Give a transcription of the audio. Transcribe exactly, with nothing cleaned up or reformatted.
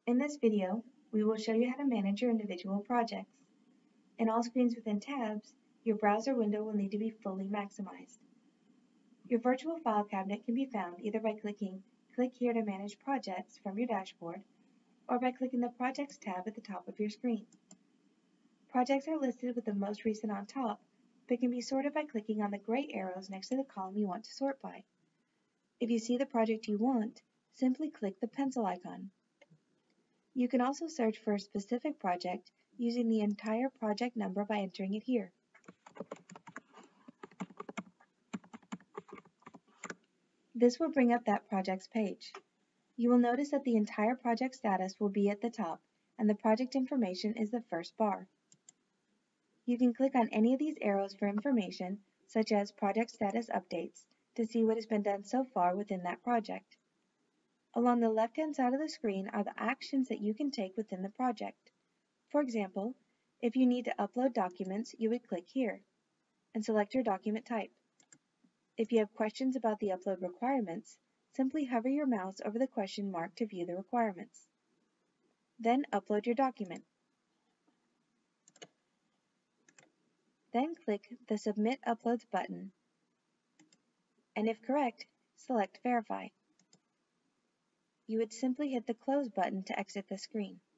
In this video, we will show you how to manage your individual projects. In all screens within tabs, your browser window will need to be fully maximized. Your virtual file cabinet can be found either by clicking Click here to manage projects from your dashboard, or by clicking the Projects tab at the top of your screen. Projects are listed with the most recent on top, but can be sorted by clicking on the gray arrows next to the column you want to sort by. If you see the project you want, simply click the pencil icon. You can also search for a specific project using the entire project number by entering it here. This will bring up that project's page. You will notice that the entire project status will be at the top, and the project information is the first bar. You can click on any of these arrows for information, such as project status updates, to see what has been done so far within that project. Along the left-hand side of the screen are the actions that you can take within the project. For example, if you need to upload documents, you would click here and select your document type. If you have questions about the upload requirements, simply hover your mouse over the question mark to view the requirements. Then upload your document. Then click the Submit Uploads button, and if correct, select Verify. You would simply hit the Close button to exit the screen.